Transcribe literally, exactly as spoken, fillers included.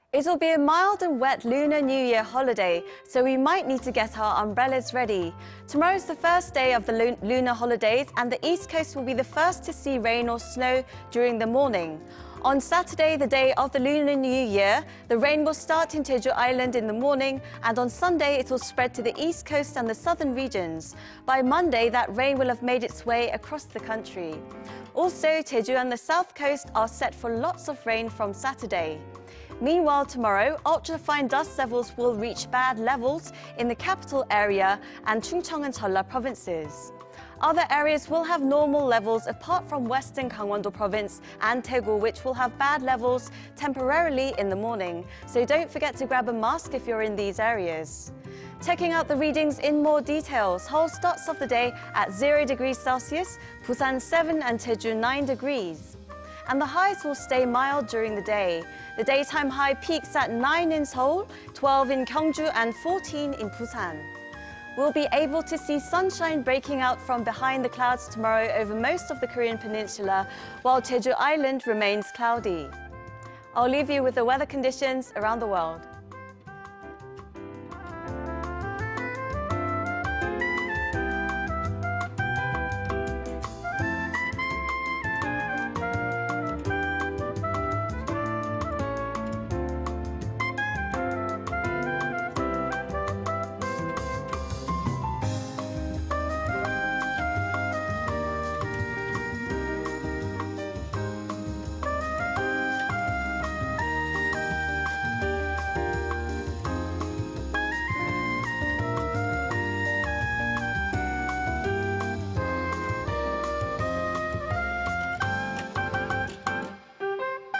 It'll be a mild and wet Lunar New Year holiday, so we might need to get our umbrellas ready. Tomorrow's the first day of the lun lunar holidays, and the East Coast will be the first to see rain or snow during the morning. On Saturday, the day of the Lunar New Year, the rain will start in Jeju Island in the morning, and on Sunday it will spread to the East Coast and the southern regions. By Monday, that rain will have made its way across the country. Also, Jeju and the South Coast are set for lots of rain from Saturday. Meanwhile, tomorrow, ultrafine dust levels will reach bad levels in the capital area and Chungcheong and Jeolla provinces. Other areas will have normal levels apart from western Gangwon-do province and Daegu, which will have bad levels temporarily in the morning. So don't forget to grab a mask if you're in these areas. Checking out the readings in more detail, Seoul starts off the day at zero degrees Celsius, Busan seven and Jeju nine degrees. And the highs will stay mild during the day. The daytime high peaks at nine in Seoul, twelve in Gyeongju and fourteen in Busan. We'll be able to see sunshine breaking out from behind the clouds tomorrow over most of the Korean peninsula, while Jeju Island remains cloudy. I'll leave you with the weather conditions around the world.